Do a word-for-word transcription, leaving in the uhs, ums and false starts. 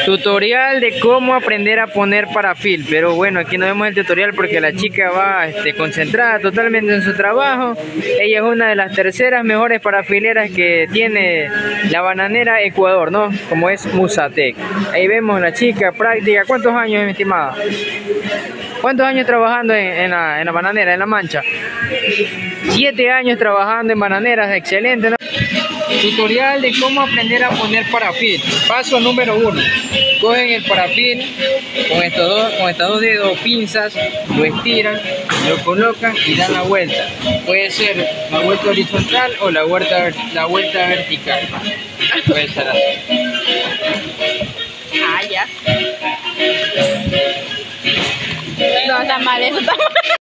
Tutorial de cómo aprender a poner parafil. Pero bueno, aquí no vemos el tutorial porque la chica va este, concentrada totalmente en su trabajo. Ella es una de las terceras mejores parafileras que tiene la bananera Ecuador, ¿no? Como es Musatec. Ahí vemos la chica práctica. ¿Cuántos años, mi estimada? ¿Cuántos años trabajando en, en, la, en la bananera, en la mancha? Siete años trabajando en bananeras, excelente, ¿no? Tutorial de cómo aprender a poner parafil. Paso número uno. Cogen el parafil con estos dos, con estos dos dedos, pinzas, lo estiran, lo colocan y dan la vuelta. Puede ser la vuelta horizontal o la vuelta, la vuelta vertical. Puede ser así. Ah, ya. No, está mal, eso está mal.